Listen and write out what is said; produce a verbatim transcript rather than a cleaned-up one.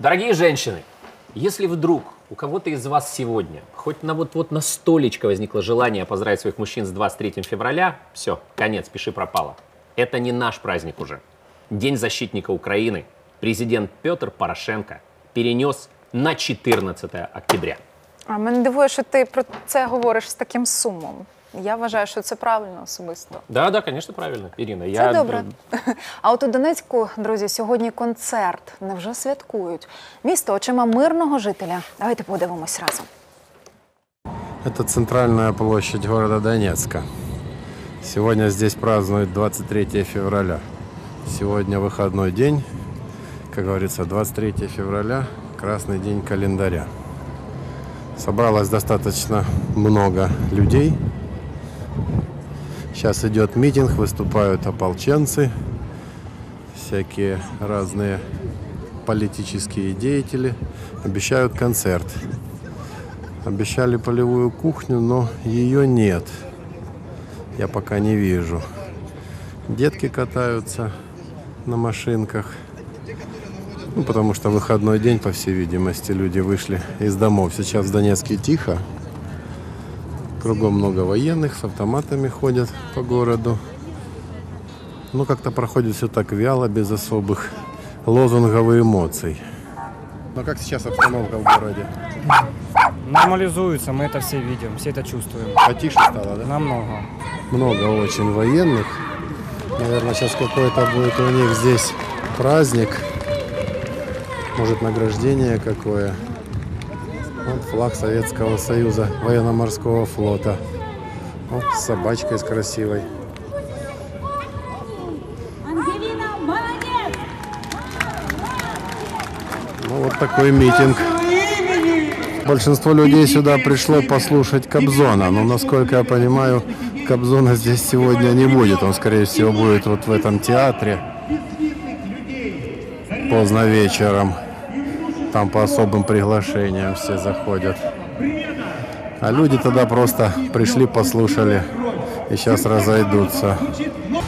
Дорогие женщины, если вдруг у кого-то из вас сегодня хоть на вот-вот на столечко возникло желание поздравить своих мужчин с двадцать третьим февраля, все, конец, пиши пропало. Это не наш праздник уже. День защитника Украины президент Петр Порошенко перенес на чотирнадцяте октября. А мене дивує, що ти про це говориш з таким сумом. Я вважаю, що це правильно особисто. Да, да, конечно, правильно, Ірина. Це я... добре. А от у Донецьку, друзі, сьогодні концерт. Невже святкують? Місто очима мирного жителя. Давайте подивимось разом. Это центральная площадь города Донецка. Сегодня здесь празднуют двадцать третье февраля. Сегодня выходной день. Как говорится, двадцать третье февраля – красный день календаря. Собралось достаточно много людей. Сейчас идет митинг, выступают ополченцы, всякие разные политические деятели. Обещают концерт. Обещали полевую кухню, но ее нет. Я пока не вижу. Детки катаются на машинках. Ну, потому что выходной день, по всей видимости, люди вышли из домов. Сейчас в Донецке тихо. Кругом много военных, с автоматами ходят по городу. Ну, как-то проходит все так вяло, без особых лозунгов и эмоций. Но как сейчас обстановка в городе? Нормализуется, мы это все видим, все это чувствуем. Потише стало, да? Намного. Много очень военных. Наверное, сейчас какой-то будет у них здесь праздник. Может, награждение какое. Вот флаг Советского Союза, военно-морского флота. Вот с собачкой с красивой. Ну, вот такой митинг. Большинство людей сюда пришло послушать Кобзона. Но, насколько я понимаю, Кобзона здесь сегодня не будет. Он, скорее всего, будет вот в этом театре поздно вечером. Там по особым приглашениям все заходят. А люди тогда просто пришли, послушали и сейчас разойдутся.